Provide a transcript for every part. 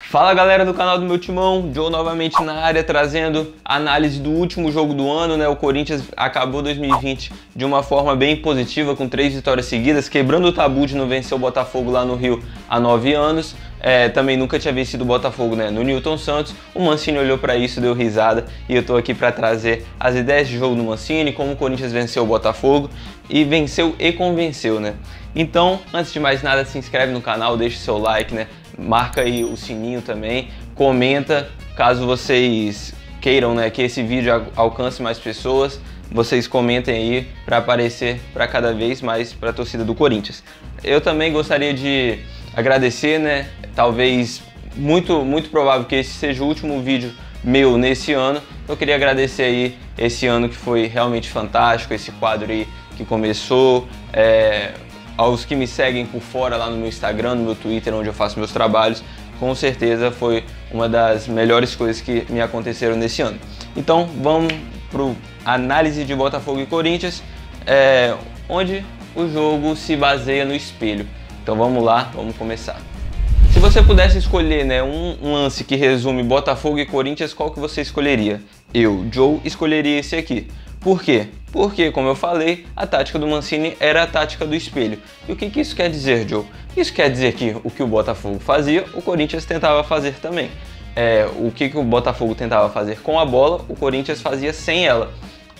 Fala galera do canal do meu timão, Joe novamente na área trazendo análise do último jogo do ano, né? O Corinthians acabou 2020 de uma forma bem positiva, com 3 vitórias seguidas, quebrando o tabu de não vencer o Botafogo lá no Rio há 9 anos. Também nunca tinha vencido o Botafogo, né, no Newton Santos. O Mancini olhou para isso, deu risada, e eu tô aqui para trazer as ideias de jogo do Mancini, como o Corinthians venceu o Botafogo, e venceu e convenceu, né? Então, antes de mais nada, se inscreve no canal, deixa o seu like, né? Marca aí o sininho também, comenta, caso vocês queiram, né, que esse vídeo alcance mais pessoas, vocês comentem aí para aparecer para cada vez mais para a torcida do Corinthians. Eu também gostaria de agradecer, né, talvez muito provável que esse seja o último vídeo meu nesse ano. Eu queria agradecer aí esse ano que foi realmente fantástico, esse quadro aí que começou, aos que me seguem por fora lá no meu Instagram, no meu Twitter, onde eu faço meus trabalhos, com certeza foi uma das melhores coisas que me aconteceram nesse ano. Então vamos para a análise de Botafogo e Corinthians, onde o jogo se baseia no espelho. Então vamos lá, vamos começar. Se você pudesse escolher, né, um lance que resume Botafogo e Corinthians, qual que você escolheria? Eu, Joe, escolheria esse aqui. Por quê? Porque, como eu falei, a tática do Mancini era a tática do espelho. E o que isso quer dizer, Joe? Isso quer dizer que o que o Botafogo fazia, o Corinthians tentava fazer também. O que o Botafogo tentava fazer com a bola, o Corinthians fazia sem ela.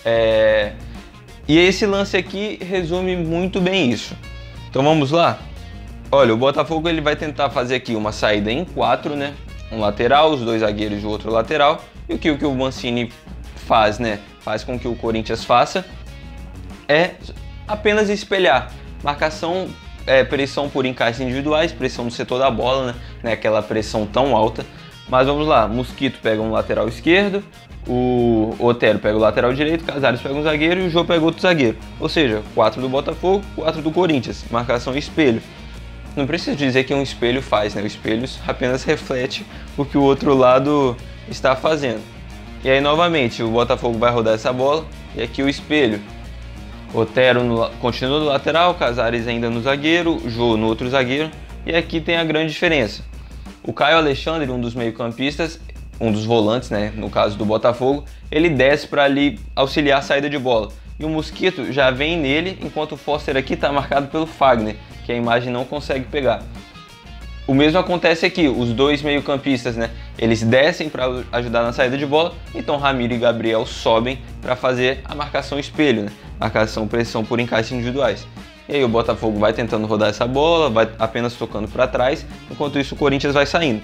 E esse lance aqui resume muito bem isso. Então vamos lá? Olha, o Botafogo ele vai tentar fazer aqui uma saída em 4, né? Um lateral, os 2 zagueiros e o outro lateral. E o que o Mancini faz, né? Faz com que o Corinthians faça é apenas espelhar. Marcação, pressão por encaixes individuais, pressão no setor da bola, né? Aquela pressão tão alta. Mas vamos lá, Mosquito pega um lateral esquerdo, o Otero pega o lateral direito, Casares pega um zagueiro e o Jô pega outro zagueiro. Ou seja, 4 do Botafogo, 4 do Corinthians. Marcação espelho. Não preciso dizer que um espelho faz, né? O espelho apenas reflete o que o outro lado está fazendo. E aí novamente o Botafogo vai rodar essa bola e aqui o espelho. Otero continua no lateral, Casares ainda no zagueiro, Jô no outro zagueiro. E aqui tem a grande diferença. O Caio Alexandre, um dos meio-campistas, um dos volantes, né, no caso do Botafogo, ele desce para ali auxiliar a saída de bola. E o Mosquito já vem nele, enquanto o Foster aqui está marcado pelo Fagner, que a imagem não consegue pegar. O mesmo acontece aqui, os 2 meio-campistas, né? Eles descem para ajudar na saída de bola, então Ramiro e Gabriel sobem para fazer a marcação espelho, né? Marcação, pressão por encaixes individuais. E aí o Botafogo vai tentando rodar essa bola, vai apenas tocando para trás, enquanto isso o Corinthians vai saindo.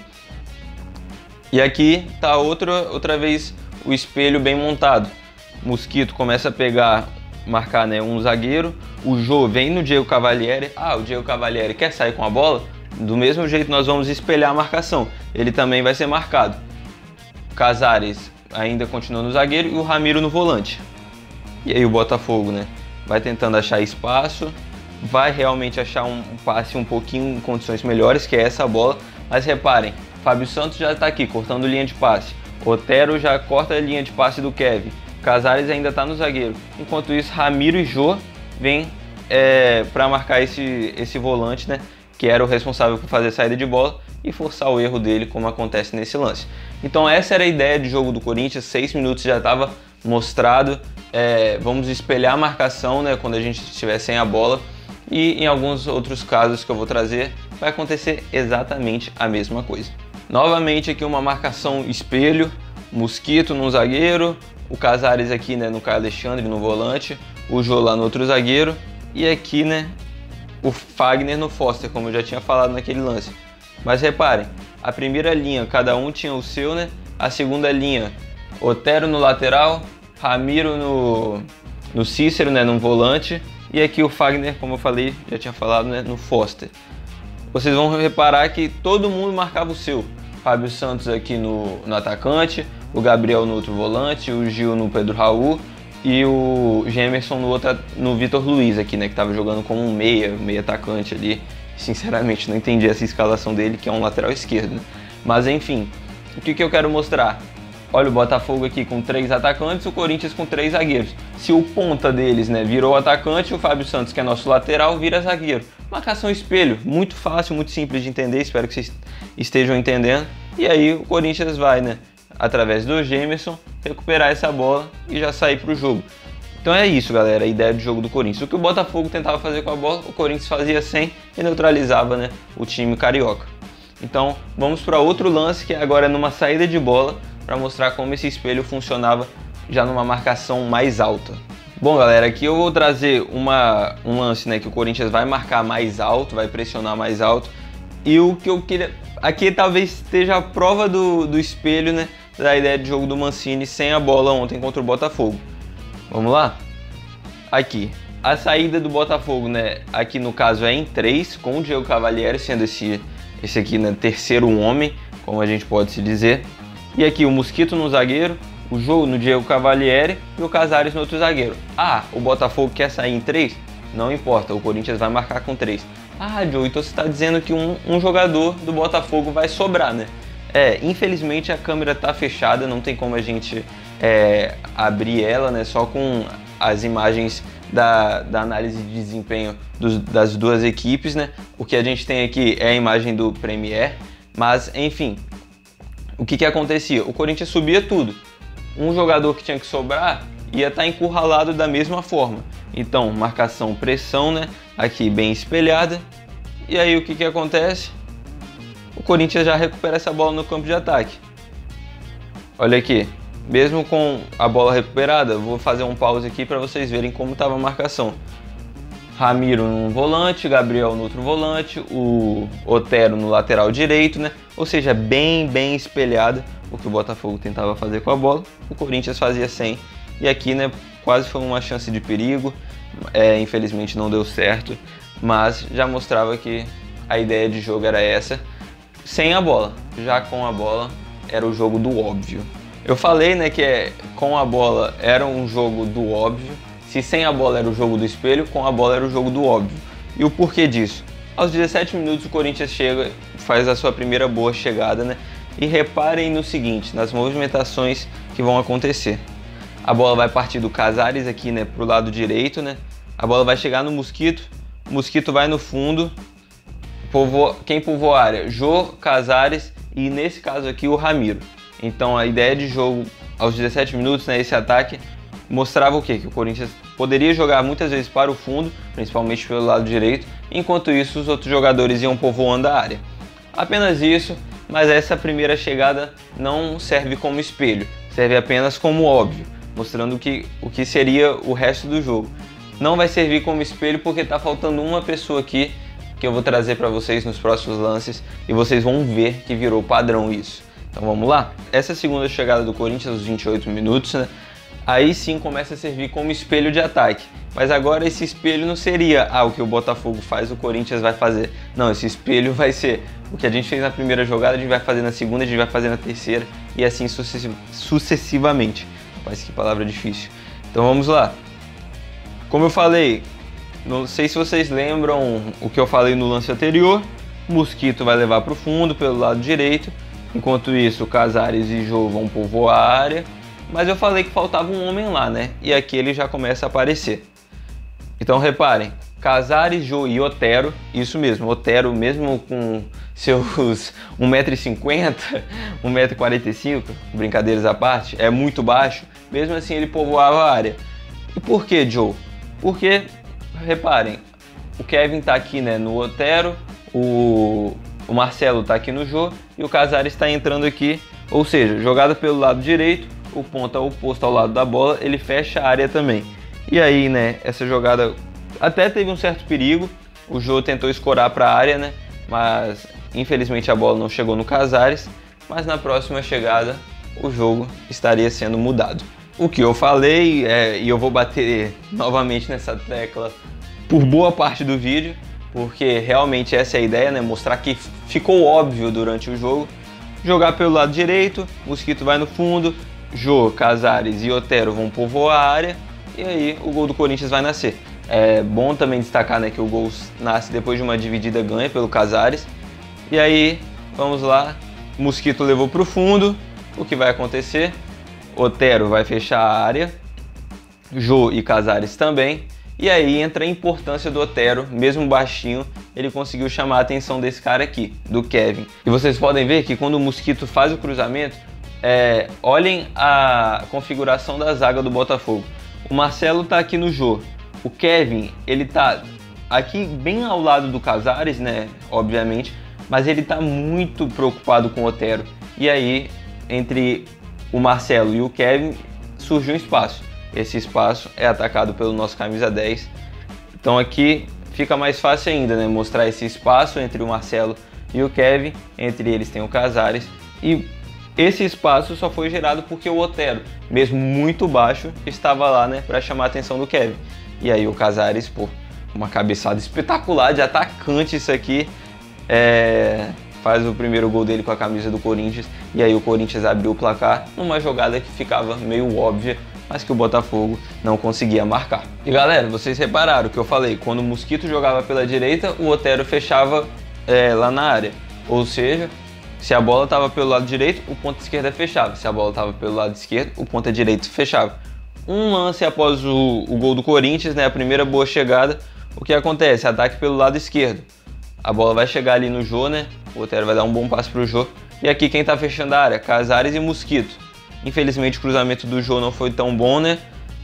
E aqui tá outra vez o espelho bem montado. Mosquito começa a marcar, né, um zagueiro, o Jô vem no Diego Cavalieri, o Diego Cavalieri quer sair com a bola, do mesmo jeito nós vamos espelhar a marcação, ele também vai ser marcado. Casares ainda continua no zagueiro e o Ramiro no volante. E aí o Botafogo, né, vai tentando achar espaço, vai realmente achar um passe um pouquinho em condições melhores, que é essa bola, mas reparem, Fábio Santos já está aqui cortando linha de passe, Otero já corta a linha de passe do Kevin, Casares ainda está no zagueiro. Enquanto isso, Ramiro e Jô vêm para marcar esse volante, né, que era o responsável por fazer a saída de bola e forçar o erro dele, como acontece nesse lance. Então essa era a ideia de jogo do Corinthians, 6 minutos já estava mostrado. Vamos espelhar a marcação, né, quando a gente estiver sem a bola. E em alguns outros casos que eu vou trazer, vai acontecer exatamente a mesma coisa. Novamente aqui uma marcação espelho, Mosquito no zagueiro, o Casares aqui, né, no Caio Alexandre no volante, o Jô lá no outro zagueiro e aqui, né, o Fagner no Foster, como eu já tinha falado naquele lance. Mas reparem, a primeira linha cada um tinha o seu, né? A segunda linha, Otero no lateral, Ramiro no Cícero, né, no volante, e aqui o Fagner, como eu falei, já tinha falado, né, no Foster. Vocês vão reparar que todo mundo marcava o seu. Fábio Santos aqui no atacante, o Gabriel no outro volante, o Gil no Pedro Raul e o Gemerson no Vitor Luiz aqui, né, que estava jogando como um meia atacante ali. Sinceramente, não entendi essa escalação dele, que é um lateral esquerdo, né? Mas enfim, o que eu quero mostrar? Olha o Botafogo aqui com 3 atacantes, o Corinthians com 3 zagueiros. Se o ponta deles, né, virou atacante, o Fábio Santos, que é nosso lateral, vira zagueiro. Marcação espelho, muito fácil, muito simples de entender, espero que vocês estejam entendendo. E aí o Corinthians vai, né, através do Gemerson, recuperar essa bola e já sair para o jogo. Então é isso, galera, a ideia de jogo do Corinthians. O que o Botafogo tentava fazer com a bola, o Corinthians fazia sem e neutralizava, né, o time carioca. Então vamos para outro lance, que agora é numa saída de bola, para mostrar como esse espelho funcionava já numa marcação mais alta. Bom, galera, aqui eu vou trazer um lance, né, que o Corinthians vai marcar mais alto, vai pressionar mais alto. E o que eu queria... Aqui talvez esteja a prova do espelho, né, da ideia de jogo do Mancini sem a bola ontem contra o Botafogo. Vamos lá? Aqui, a saída do Botafogo, né, aqui no caso é em 3, com o Diego Cavalieri sendo esse aqui, né, terceiro homem, como a gente pode se dizer. E aqui o Mosquito no zagueiro, o Jô no Diego Cavalieri e o Casares no outro zagueiro. Ah, o Botafogo quer sair em 3? Não importa, o Corinthians vai marcar com 3. Ah, Joe, então você está dizendo que um jogador do Botafogo vai sobrar, né? Infelizmente a câmera está fechada, não tem como a gente abrir ela, né? Só com as imagens da análise de desempenho das duas equipes, né? O que a gente tem aqui é a imagem do Premier, mas enfim, o que acontecia? O Corinthians subia tudo. Um jogador que tinha que sobrar ia estar encurralado da mesma forma. Então, marcação, pressão, né? Aqui bem espelhada. E aí o que acontece? O Corinthians já recupera essa bola no campo de ataque. Olha aqui, mesmo com a bola recuperada, vou fazer um pause aqui para vocês verem como estava a marcação. Ramiro no volante, Gabriel no outro volante, o Otero no lateral direito, né? Ou seja, bem espelhada o que o Botafogo tentava fazer com a bola, o Corinthians fazia sem. E aqui, né, quase foi uma chance de perigo, infelizmente não deu certo, mas já mostrava que a ideia de jogo era essa, sem a bola. Já com a bola era o jogo do óbvio. Eu falei, né, que com a bola era um jogo do óbvio. Se sem a bola era o jogo do espelho, com a bola era o jogo do óbvio. E o porquê disso? Aos 17 minutos o Corinthians chega, faz a sua primeira boa chegada, né? E reparem no seguinte, nas movimentações que vão acontecer. A bola vai partir do Casares aqui, né, pro lado direito, né? A bola vai chegar no Mosquito, o Mosquito vai no fundo. Quem povoa a área? Jô, Casares e nesse caso aqui o Ramiro. Então a ideia de jogo aos 17 minutos, né, esse ataque mostrava o quê? Que o Corinthians poderia jogar muitas vezes para o fundo, principalmente pelo lado direito, enquanto isso os outros jogadores iam povoando a área. Apenas isso, mas essa primeira chegada não serve como espelho, serve apenas como óbvio, mostrando o que seria o resto do jogo. Não vai servir como espelho porque está faltando uma pessoa aqui que eu vou trazer para vocês nos próximos lances e vocês vão ver que virou padrão isso. Então vamos lá? Essa segunda chegada do Corinthians aos 28 minutos, né? Aí sim começa a servir como espelho de ataque. Mas agora esse espelho não seria o que o Botafogo faz, o Corinthians vai fazer. Não, esse espelho vai ser o que a gente fez na primeira jogada, a gente vai fazer na segunda, a gente vai fazer na terceira e assim sucessivamente. Mas que palavra difícil. Então vamos lá. Como eu falei, não sei se vocês lembram o que eu falei no lance anterior. Mosquito vai levar para o fundo pelo lado direito. Enquanto isso, Casares e Jô vão povoar a área. Mas eu falei que faltava um homem lá, né? E aqui ele já começa a aparecer. Então reparem, Casares, Jô e Otero, isso mesmo, Otero mesmo com seus 1,50m, 1,45m, brincadeiras à parte, é muito baixo, mesmo assim ele povoava a área. E por que, Joe? Porque, reparem, o Kevin tá aqui, né, no Otero, o Marcelo tá aqui no Jô e o Casares está entrando aqui, ou seja, jogada pelo lado direito, o ponta oposto ao lado da bola, ele fecha a área também. E aí, né, essa jogada até teve um certo perigo, o Jô tentou escorar para a área, né, mas infelizmente a bola não chegou no Casares, mas na próxima chegada o jogo estaria sendo mudado. O que eu falei, e eu vou bater novamente nessa tecla por boa parte do vídeo, porque realmente essa é a ideia, né, mostrar que ficou óbvio durante o jogo. Jogar pelo lado direito, Mosquito vai no fundo, Jô, Casares e Otero vão povoar a área e aí o gol do Corinthians vai nascer. É bom também destacar, né, que o gol nasce depois de uma dividida ganha pelo Casares. E aí, vamos lá, Mosquito levou para o fundo, o que vai acontecer? Otero vai fechar a área, Jô e Casares também. E aí entra a importância do Otero, mesmo baixinho, ele conseguiu chamar a atenção desse cara aqui, do Kevin. E vocês podem ver que quando o Mosquito faz o cruzamento, olhem a configuração da zaga do Botafogo. O Marcelo tá aqui no Jô, o Kevin, ele tá aqui bem ao lado do Casares, né, obviamente, mas ele tá muito preocupado com o Otero. E aí, entre o Marcelo e o Kevin, surge um espaço. Esse espaço é atacado pelo nosso camisa 10. Então aqui fica mais fácil ainda, né? Mostrar esse espaço entre o Marcelo e o Kevin. Entre eles tem o Casares. E esse espaço só foi gerado porque o Otero, mesmo muito baixo, estava lá, né? Para chamar a atenção do Kevin. E aí o Casares, pô, uma cabeçada espetacular de atacante isso aqui. Faz o primeiro gol dele com a camisa do Corinthians. E aí o Corinthians abriu o placar numa jogada que ficava meio óbvia, mas que o Botafogo não conseguia marcar. E galera, vocês repararam que eu falei, quando o Mosquito jogava pela direita, o Otero fechava lá na área. Ou seja, se a bola estava pelo lado direito, o ponta esquerda fechava. Se a bola estava pelo lado esquerdo, o ponta direito fechava. Um lance após o gol do Corinthians, né, a primeira boa chegada, o que acontece? Ataque pelo lado esquerdo. A bola vai chegar ali no Jô, né? O Otero vai dar um bom passe pro Jô. E aqui quem tá fechando a área? Casares e Mosquito. Infelizmente o cruzamento do Jô não foi tão bom, né?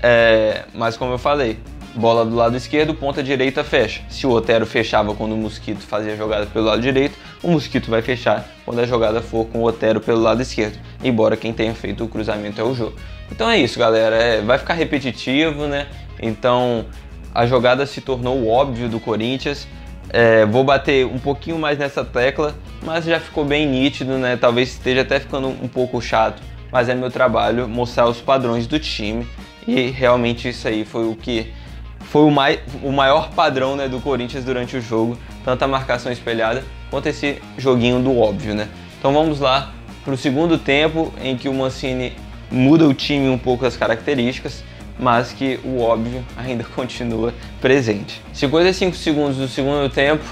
Mas como eu falei, bola do lado esquerdo, ponta direita fecha. Se o Otero fechava quando o Mosquito fazia a jogada pelo lado direito, o Mosquito vai fechar quando a jogada for com o Otero pelo lado esquerdo. Embora quem tenha feito o cruzamento é o Jô. Então é isso, galera. Vai ficar repetitivo, né? Então a jogada se tornou o óbvio do Corinthians. Vou bater um pouquinho mais nessa tecla, mas já ficou bem nítido, né? Talvez esteja até ficando um pouco chato, mas é meu trabalho mostrar os padrões do time e realmente isso aí foi o que foi o maior padrão, né, do Corinthians durante o jogo, tanto a marcação espelhada quanto esse joguinho do óbvio, né? Então vamos lá para o segundo tempo, em que o Mancini muda o time um pouco as características, mas que o óbvio ainda continua presente. 55 segundos do segundo tempo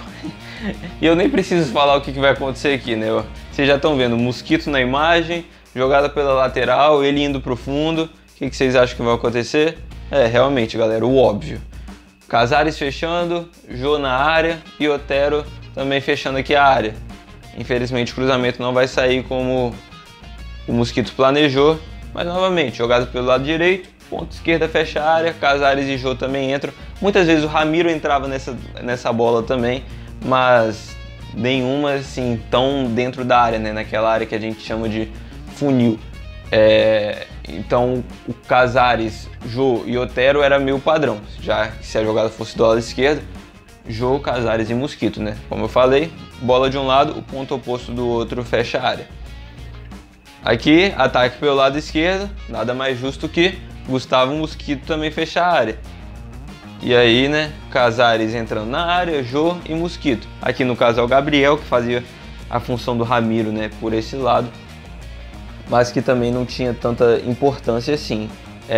e eu nem preciso falar o que vai acontecer aqui, né? Vocês já estão vendo o Mosquito na imagem, jogada pela lateral, ele indo pro fundo. O que vocês acham que vai acontecer? Realmente, galera, o óbvio. Casares fechando, Jô na área e Otero também fechando aqui a área. Infelizmente o cruzamento não vai sair como o Mosquito planejou, mas novamente, jogada pelo lado direito, ponta esquerda fecha a área, Casares e Jô também entram. Muitas vezes o Ramiro entrava nessa bola também, mas nenhuma assim tão dentro da área, né? Naquela área que a gente chama de funil. Então o Casares, Jô e Otero era meio padrão, já que se a jogada fosse do lado esquerdo, Jô, Casares e Mosquito, né? Como eu falei, bola de um lado, o ponto oposto do outro fecha a área. Aqui, ataque pelo lado esquerdo, nada mais justo que Gustavo Mosquito também fechar a área. E aí, né, Casares entrando na área, Jô e Mosquito. Aqui no caso é o Gabriel, que fazia a função do Ramiro, né, por esse lado, mas que também não tinha tanta importância assim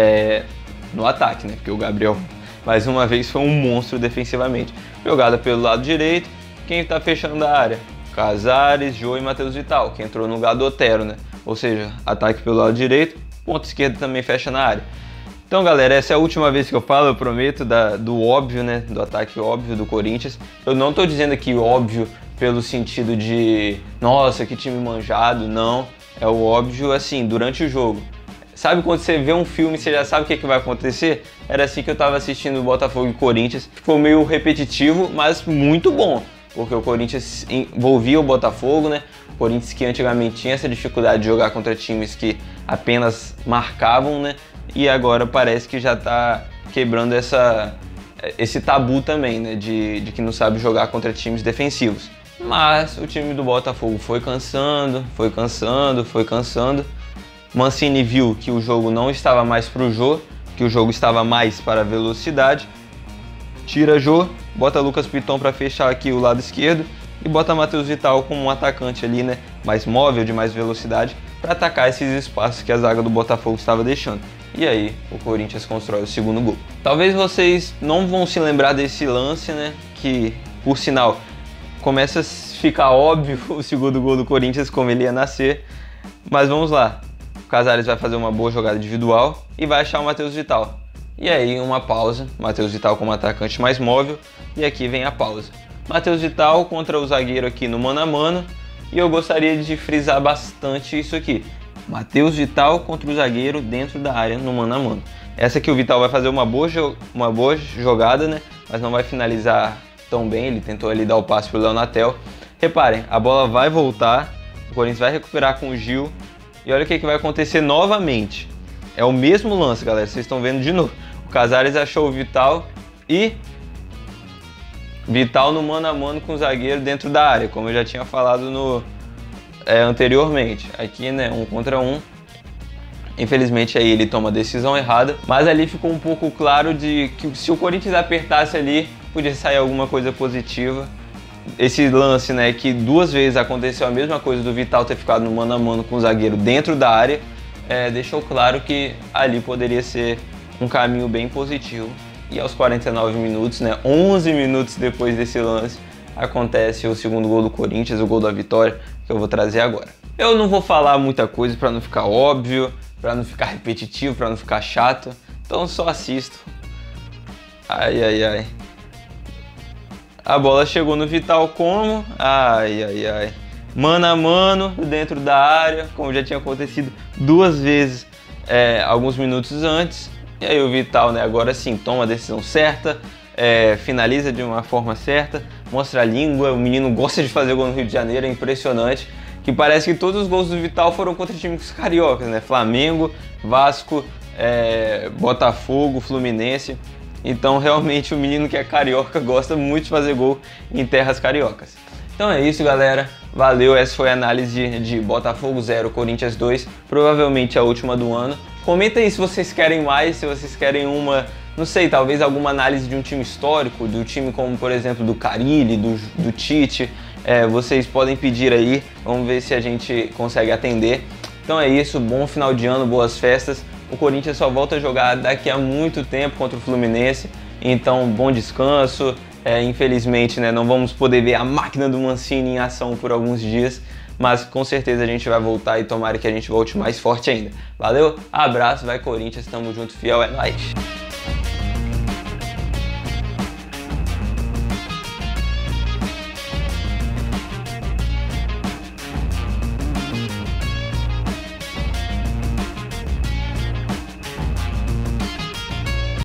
no ataque, né, porque o Gabriel, mais uma vez, foi um monstro defensivamente. Jogada pelo lado direito, quem está fechando a área? Casares, Jô e Matheus Vital, que entrou no lugar do Otero, né? Ou seja, ataque pelo lado direito, ponta esquerda também fecha na área. Então, galera, essa é a última vez que eu falo, eu prometo, do óbvio, né? Do ataque óbvio do Corinthians. Eu não tô dizendo aqui óbvio pelo sentido de, nossa, que time manjado, não. É o óbvio, assim, durante o jogo. Sabe quando você vê um filme e você já sabe o que vai acontecer? Era assim que eu tava assistindo o Botafogo e Corinthians. Ficou meio repetitivo, mas muito bom. Porque o Corinthians envolvia o Botafogo, né? O Corinthians que antigamente tinha essa dificuldade de jogar contra times que apenas marcavam, né? E agora parece que já tá quebrando esse tabu também, né? De que não sabe jogar contra times defensivos. Mas o time do Botafogo foi cansando. Mancini viu que o jogo não estava mais pro Jô, que o jogo estava mais para a velocidade. Tira Jô, bota Lucas Piton para fechar aqui o lado esquerdo e bota Matheus Vital como um atacante ali, né, mais móvel, de mais velocidade, para atacar esses espaços que a zaga do Botafogo estava deixando. E aí o Corinthians constrói o segundo gol. Talvez vocês não vão se lembrar desse lance, né, que, por sinal, começa a ficar óbvio o segundo gol do Corinthians, como ele ia nascer. Mas vamos lá. Casares vai fazer uma boa jogada individual e vai achar o Matheus Vital. E aí uma pausa, Matheus Vital como atacante mais móvel, e aqui vem a pausa. Matheus Vital contra o zagueiro aqui no mano a mano, e eu gostaria de frisar bastante isso aqui. Matheus Vital contra o zagueiro dentro da área no mano a mano. Essa aqui o Vital vai fazer uma boa jogada, né? Mas não vai finalizar tão bem, ele tentou ali dar o passe pro Léo Natel. Reparem, a bola vai voltar, o Corinthians vai recuperar com o Gil, e olha o que vai acontecer novamente. É o mesmo lance, galera, vocês estão vendo de novo. O Casares achou o Vital e Vital no mano a mano com o zagueiro dentro da área, como eu já tinha falado anteriormente. Aqui, né, 1 contra 1. Infelizmente aí ele toma a decisão errada, mas ali ficou um pouco claro de que se o Corinthians apertasse ali, podia sair alguma coisa positiva. Esse lance, né, que 2 vezes aconteceu a mesma coisa do Vital ter ficado no mano a mano com o zagueiro dentro da área, deixou claro que ali poderia ser um caminho bem positivo. E aos 49 minutos, né, 11 minutos depois desse lance, acontece o segundo gol do Corinthians, o gol da vitória, que eu vou trazer agora. Eu não vou falar muita coisa para não ficar óbvio, para não ficar repetitivo, para não ficar chato, então só assisto. Ai, ai, ai. A bola chegou no Vital como? Ai, ai, ai. Mano a mano, dentro da área, como já tinha acontecido 2 vezes alguns minutos antes. E aí o Vital, né, agora sim, toma a decisão certa, finaliza de uma forma certa, mostra a língua, o menino gosta de fazer gol no Rio de Janeiro, é impressionante. Que parece que todos os gols do Vital foram contra times cariocas, né? Flamengo, Vasco, Botafogo, Fluminense. Então realmente o menino que é carioca gosta muito de fazer gol em terras cariocas. Então é isso, galera. Valeu, essa foi a análise de Botafogo 0, Corinthians 2, provavelmente a última do ano. Comenta aí se vocês querem mais, se vocês querem não sei, talvez alguma análise de um time histórico, do time como, por exemplo, do Carille, do Tite. Vocês podem pedir aí, vamos ver se a gente consegue atender. Então é isso, bom final de ano, boas festas. O Corinthians só volta a jogar daqui a muito tempo contra o Fluminense, então bom descanso. Infelizmente, né, não vamos poder ver a máquina do Mancini em ação por alguns dias, mas com certeza a gente vai voltar e tomara que a gente volte mais forte ainda. Valeu, abraço, vai Corinthians, tamo junto, fiel, é nóis!